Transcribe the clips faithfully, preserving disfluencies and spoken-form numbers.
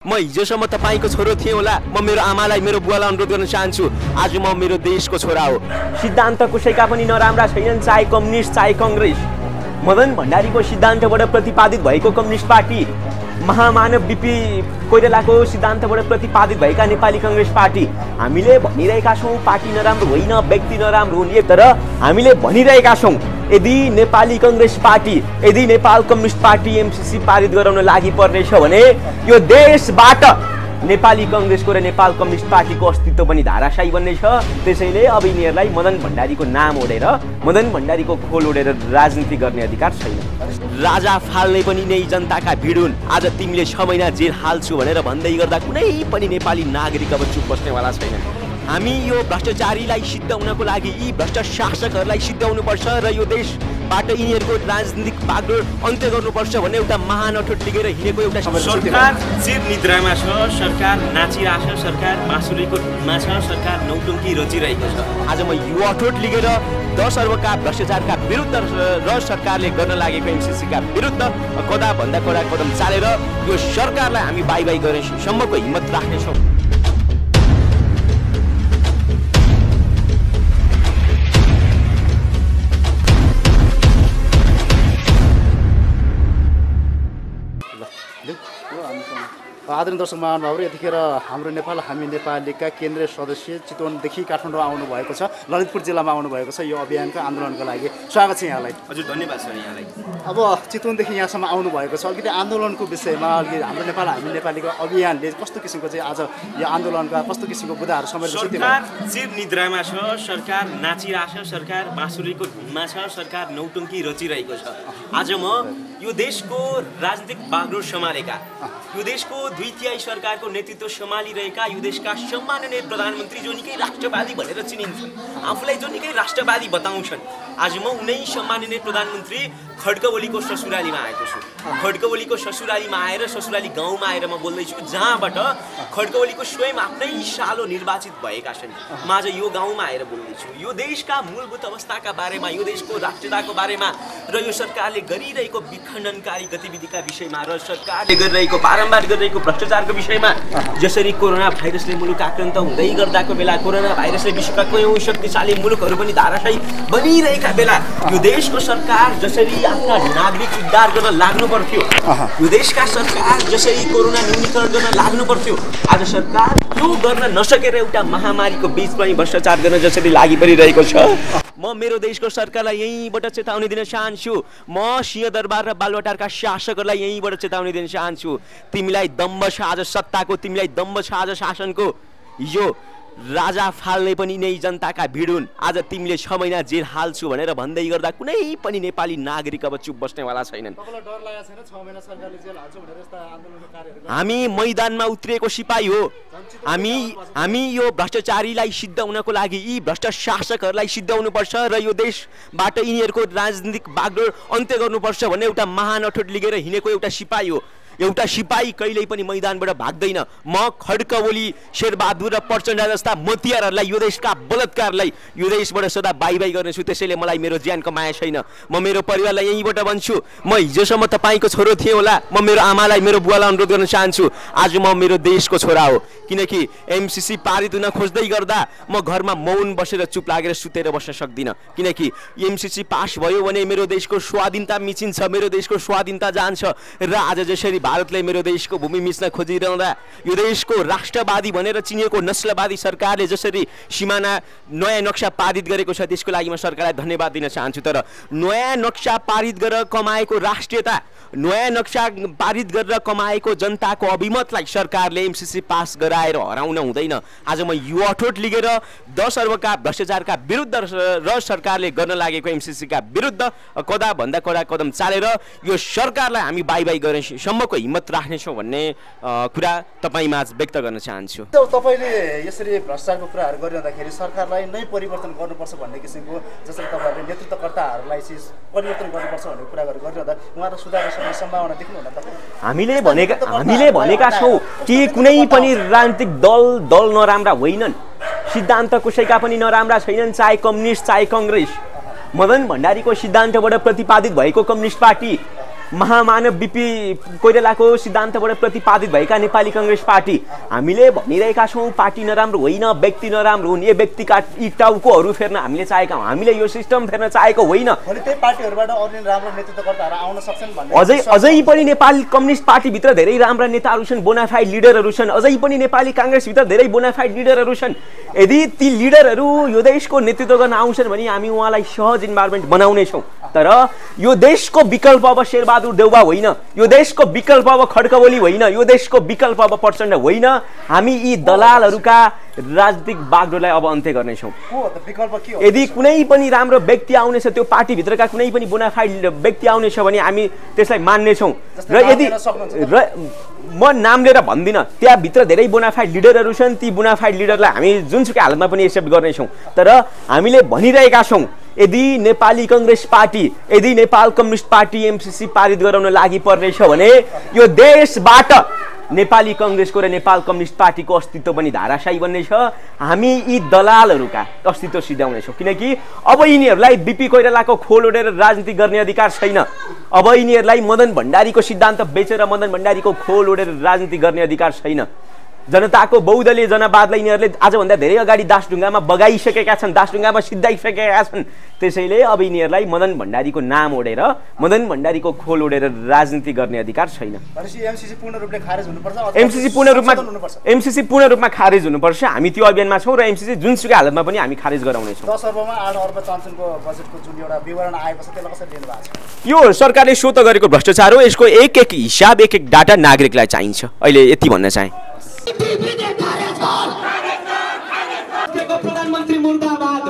म हिजोसम्म तपाईको छोरो थिएँ होला, म मेरो आमालाई मेरो बुवालाई अनुरोध गर्न चाहन्छु, आज म मेरो देशको छोरा हो। सिद्धान्त कसैका पनि नराम्रा छैनन्, चाहे कम्युनिस्ट चाहे कांग्रेस। मदन भण्डारीको सिद्धान्तबाट प्रतिपादित भएको कम्युनिस्ट पार्टी, महामानव बीपी कोइरालाको सिद्धान्तबाट प्रतिपादित भएका नेपाली कांग्रेस पार्टी। हामीले भनिरहेका छौँ पार्टी नराम्रो होइन, व्यक्ति नराम्रो हुने, तर हामीले भनिरहेका छौँ यदि नेपाली कांग्रेस पार्टी, यदि नेपाल कम्युनिस्ट पार्टी एमसीसी पारित गराउन लागि पर्नेछ भने यो देशबाट नेपाली कांग्रेसको र नेपाल कम्युनिस्ट पार्टीको अस्तित्व पनि धाराशायी बन्नेछ। त्यसैले अब यिनीहरूलाई मदन भण्डारीको नाम ओढेर, मदन भण्डारीको खोल ओढेर राजनीति गर्ने अधिकार छैन। राजा फाल्ने पनि नै जनताका भिड हुन्। आज तिमीले छ महिना जेल हाल्छु भनेर भन्दै गर्दा कुनै पनि नेपाली नागरिक अब चुप बस्नेवाला छैन। हामी यो भ्रष्टाचारीलाई सिद्धाउनको लागि यी भ्रष्ट शासकहरूलाई सिद्धाउनुपर्छ र यो देशबाट यिनीहरूको राजनीतिक बागडोर अन्त्य गर्नुपर्छ भन्ने एउटा महान अठोट लिएर हिँडेको एउटा सरकार चिर निद्रामा छ, सरकार नाचिरहेको छ, सरकार बाँसुरीको धुनमा छ, सरकार नौटुङ्की रचिरहेको छ। आज म यो अठोट लिएर दस अर्बका भ्रष्टाचारका विरुद्ध र सरकारले गर्न लागेको एमसीसीका विरुद्ध कदा भन्दा कडा कदम चालेर यो सरकारलाई हामी बाई बाई गरेसम्मको हिम्मत राख्नेछौँ। आदरणीय दर्शक महानुभावहरू, यतिखेर हाम्रो नेपाल हामी नेपालीका केन्द्रीय सदस्य चितवनदेखि काठमाडौँ आउनु भएको छ, ललितपुर जिल्लामा आउनु भएको छ यो अभियानको आन्दोलनको लागि। स्वागत छ यहाँलाई। हजुर धन्यवाद छ यहाँलाई। अब चितवनदेखि यहाँसम्म आउनु भएको छ, अलिकति आन्दोलनको विषयमा अलिकति हाम्रो नेपाल हामी नेपालीको अभियानले कस्तो किसिमको चाहिँ आज यो आन्दोलनका कस्तो किसिमको बुदाहरू समेत सरकार चिर निद्रामा छ, सरकार नाचिरहेको छ, सरकार बाँसुरीको धुनमा छ, सरकार नौटुङ्की रचिरहेको छ। आज म यो देशको राजनीतिक बागडोर सम्हालेका, यो देशको दुई तिहाई सरकारको नेतृत्व सम्हालिरहेका यो देशका सम्माननीय प्रधानमन्त्री जो निकै राष्ट्रवादी भनेर चिनिन्छन्, आफूलाई जो निकै राष्ट्रवादी बताउँछन्, आज म उनै सम्माननीय प्रधानमन्त्री खड्कवलीको ससुरालीमा आएको छु। खड्कवलीको ससुरालीमा आएर ससुराली गाउँमा आएर म बोल्दैछु, जहाँबाट खड्कवलीको स्वयं आफ्नै सालो निर्वाचित भएका छन्। म आज यो गाउँमा आएर बोल्दैछु यो देशका मूलभूत अवस्थाका बारेमा, यो देशको राष्ट्रियताको बारेमा र यो सरकारले गरिरहेको विखण्डनकारी गतिविधिका विषयमा र सरकारले गरिरहेको बारम्बार गरिरहेको भ्रष्टाचारको विषयमा। जसरी कोरोना भाइरसले मुलुक आक्रान्त हुँदै गर्दाको बेला, कोरोना भाइरसले विश्वका कयौँ शक्तिशाली मुलुकहरू पनि धाराशायी बनिरहेका बेला यो देशको सरकार जसरी आफ्ना नागरिक उद्धार गर्न लाग्नु पर्थ्यो, यो देशका सरकार जसरी कोरोना न्यूनीकरण गर्न लाग्नु पर्थ्यो, आज सरकार त्यो गर्न नसकेर एउटा महामारीको बीचमा भ्रष्टाचार गर्न जसरी लागि परिरहेको छ। म मेरो देशको सरकारलाई यहीँबाट चेतावनी दिन चाहन्छु। म सिंहदरबार र बालुवाटारका शासकहरूलाई यहीँबाट चेतावनी दिन चाहन्छु। तिमीलाई दम्ब छ आज सत्ताको, तिमीलाई दम्ब छ आज शासनको। यो राजा फाल्ने पनि नै जनताका भिड हुन्। आज तिमीले छ महिना जेल हाल्छु भनेर भन्दै गर्दा कुनै पनि नेपाली नागरिक अब चुप बस्नेवाला छैनन्। हामी मैदानमा उत्रिएको सिपाही हो। हामी हामी यो भ्रष्टाचारीलाई सिद्धाउनको लागि यी भ्रष्ट शासकहरूलाई सिद्धाउनुपर्छ र यो देशबाट यिनीहरूको राजनीतिक बागडोर अन्त्य गर्नुपर्छ भन्ने एउटा महान अठोट लिएर हिँडेको एउटा सिपाही हो। एउटा सिपाही कहिल्यै पनि मैदानबाट भाग्दैन। म खड्कवली, शेरबहादुर र प्रचण्ड जस्ता मोतियारहरूलाई, यो देशका बलात्कारलाई यो देशबाट सदा बाई बाई गर्नेछु। त्यसैले मलाई मेरो ज्यानको माया छैन। म मेरो परिवारलाई यहीँबाट भन्छु, म हिजोसम्म तपाईँको छोरो थिएँ होला, म मेरो आमालाई मेरो बुवालाई अनुरोध गर्न चाहन्छु, आज म मेरो देशको छोरा हो। किनकि एमसीसी पारित हुन खोज्दै गर्दा म घरमा मौन बसेर चुप लागेर सुतेर बस्न सक्दिनँ। किनकि एमसीसी पास भयो भने मेरो देशको स्वाधीनता मिचिन्छ, मेरो देशको स्वाधीनता जान्छ। र आज जसरी भारतले मेरो देशको भूमि मिच्न खोजिरहँदा यो देशको राष्ट्रवादी भनेर चिनिएको नस्लवादी सरकारले जसरी सिमाना नयाँ नक्सा पारित गरेको छ, त्यसको लागि म सरकारलाई धन्यवाद दिन चाहन्छु। तर नयाँ नक्सा पारित गरेर कमाएको राष्ट्रियता, नयाँ नक्सा पारित गरेर कमाएको जनताको अभिमतलाई सरकारले एमसीसी पास गराएर हराउन हुँदैन। आज म यो अठोट लिएर दस अर्बका भ्रष्टाचारका विरुद्ध र सरकारले गर्न लागेको एमसीसीका विरुद्ध कदा भन्दा कडा कदम चालेर यो सरकारलाई हामी बाई बाई गरेसम्मको हिम्मत राख्नेछौँ भन्ने कुरा तपाईँमाझ व्यक्त गर्न चाहन्छु। तपाईँले यसरी भ्रष्टाचारको कुराहरू गरिरहँदाखेरि सरकारलाई नै परिवर्तन गर्नुपर्छ भन्ने किसिमको, जसरी तपाईँहरूले नेतृत्वकर्ताहरूलाई चाहिँ परिवर्तन गर्नुपर्छ भन्ने कुरा गरिरहँदा उहाँहरू सुधार गर्ने सम्भावना देख्नुहुन्न त? हामीले भनेका हामीले भनेका छौँ कि कुनै पनि राजनीतिक दल दल नराम्रा होइनन्, सिद्धान्त कसैका पनि नराम्रा छैनन्, चाहे कम्युनिस्ट चाहे कांग्रेस। मदन भण्डारीको सिद्धान्तबाट प्रतिपादित भएको कम्युनिस्ट पार्टी, महामानव बिपी कोइरालाको सिद्धान्तबाट प्रतिपादित भएका नेपाली कांग्रेस पार्टी हामीले भनिरहेका छौँ पार्टी नराम्रो होइन, व्यक्ति नराम्रो हुन्, यो व्यक्तिका यी टाउकोहरू फेर्न हामीले चाहेका हौँ, हामीले यो सिस्टम फेर्न चाहेको होइन। त्यही पार्टीहरूबाट अरू राम्रो नेतृत्वकर्ताहरू आउन सक्छन् भन्ने अझै अझै पनि नेपाली कम्युनिस्ट पार्टीभित्र धेरै राम्रा नेताहरू छन्, बोनाफाइड लिडरहरू छन्। अझै पनि नेपाली कांग्रेसभित्र धेरै बोनाफाइड लिडरहरू छन्। यदि ती लिडरहरू यो देशको नेतृत्व गर्न आउँछन् भने हामी उहाँलाई सहज इन्भाइरोमेन्ट बनाउनेछौँ। तर यो देशको विकल्प अब शेरबहादुर देउवा होइन, यो देशको विकल्प अब खड्कबोली होइन, यो देशको विकल्प अब प्रचण्ड होइन। हामी यी दलालहरूका राजनीतिक बागडोरलाई अब अन्त्य गर्नेछौँ। यदि कुनै पनि राम्रो व्यक्ति आउनेछ, त्यो पार्टीभित्रका कुनै पनि बोनाफाइड व्यक्ति आउनेछ भने हामी त्यसलाई मान्नेछौँ। र यदि र म नाम लिएर भन्दिनँ, त्यहाँभित्र धेरै बोनाफाइड लिडरहरू छन्, ती बोनाफाइड लिडरलाई हामी जुनसुकै हालतमा पनि एक्सेप्ट गर्नेछौँ। तर हामीले भनिरहेका छौँ यदि नेपाली कांग्रेस पार्टी, यदि नेपाल कम्युनिस्ट पार्टी एमसीसी पारित गराउन लागि पर्नेछ भने यो देशबाट नेपाली कांग्रेसको र नेपाल कम्युनिस्ट पार्टीको अस्तित्व पनि धाराशायी बन्नेछ। हामी यी दलालहरूका अस्तित्व सिद्ध्याउनेछौँ, किनकि अब यिनीहरूलाई बिपी कोइरालाको खोल ओढेर राजनीति गर्ने अधिकार छैन। अब यिनीहरूलाई मदन भण्डारीको सिद्धान्त बेचेर मदन भण्डारीको खोल ओढेर राजनीति गर्ने अधिकार छैन। जनताको बहुदलीय जनवादलाई यिनीहरूले आजभन्दा धेरै अगाडि दासढुङ्गामा बगाइसकेका छन्, दासढुङ्गामा सिद्धाइसकेका छन्। त्यसैले अब यिनीहरूलाई मदन भण्डारीको नाम ओढेर, मदन भण्डारीको खोल ओढेर राजनीति गर्ने अधिकार छैन। एमसीसी पूर्ण रूपले खारेज हुनुपर्छ, एमसीसी पूर्ण रूपमा एमसीसी पूर्ण रूपमा खारेज हुनुपर्छ। हामी त्यो अभियानमा छौँ र एमसीसी जुनसुकै हालतमा पनि हामी खारेज गराउनेछौँ। दस अर्बमा आठ अर्ब चान्सुनको बजेटको जुन एउटा विवरण आएको छ त्यसलाई कसरी लिनु भएको छ? यो सरकारले स्वत गरेको भ्रष्टाचार हो। यसको एक एक हिसाब, एक एक डाटा नागरिकलाई चाहिन्छ। अहिले यति भन्न चाहे। प्रधानमन्त्री मुर्दाबाद,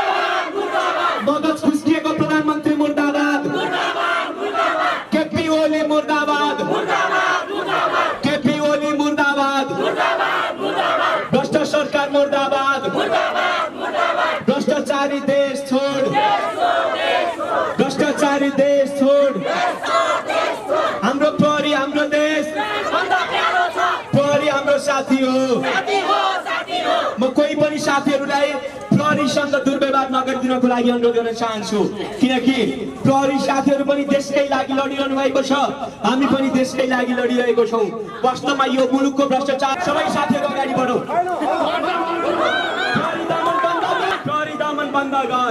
मगज खुस्किएको प्रधानमन्त्री मुर्दाबाद, केपी ओली मुर्दाबाद, केपी ओली मुर्दाबाद, भ्रष्ट सरकार मुर्दाबाद, भ्रष्टाचारी देश छोड, भ्रष्टाचारी देश छोड। हाम्रो प्रहरी हाम्रो देश, प्रहरी हाम्रो साथी हो। म कोही पनि साथीहरूलाई प्रहरीसँग दुर्व्यवहार नगरिदिनको लागि अनुरोध गर्न चाहन्छु, किनकि प्रहरी साथीहरू पनि देशकै लागि लडिरहनु भएको छ, हामी पनि देशकै लागि लडिरहेको छौँ। वास्तवमा यो मुलुकको भ्रष्टाचार, सबै साथीहरू अगाडि बढौँ। प्रहरी दमन बन्द गर,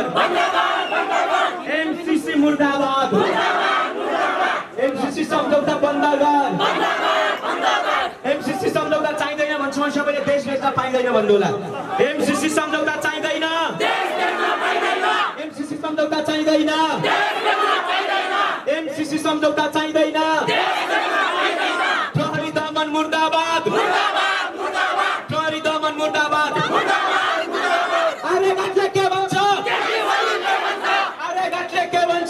एमसीसी मुर्दाबाद, एमसीसी सम्झौता बन्द गर, एमसीसी सम्झौता चाहिँदैन भन्छौँ, सबैले देश बेच्न पाइँदैन भन्नु होला। एमसीसी सम्झौता चाहिँदैन, एमसीसी सम्झौता चाहिँदैन, एमसीसी सम्झौता चाहिँदैन। प्रहरी दमन मुर्दाबाद, प्रहरी दमन मुर्दाबाद। अरे गाँठले के भन्छ? अरे गाँठले के भन्छ?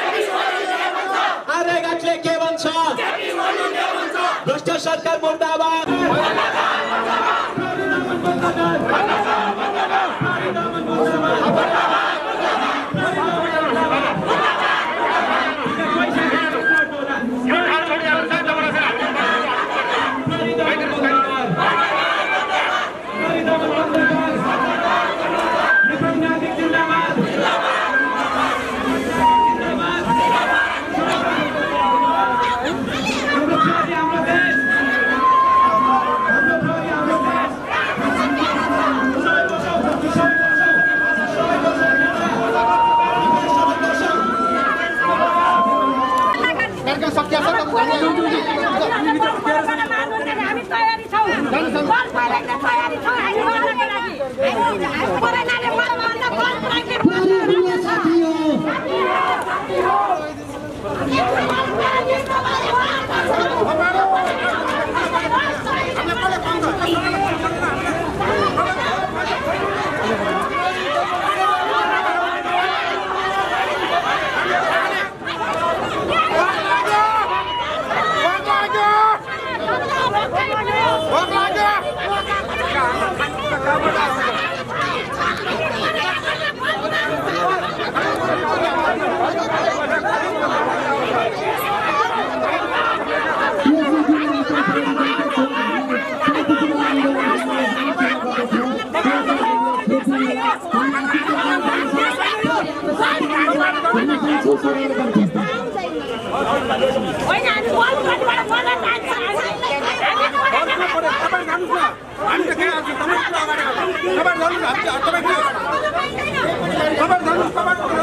अरे गाँठले के भन्छ? भ्रष्ट सरकार मुर्दाबाद। होइन हामी बल गर्नुबाट मर्न चाहन्छौँ हामी त के आउँछ तपाईँ अगाडि तपाईँ जानु हामी तपाईँ तपाईँ जानु तपाईँ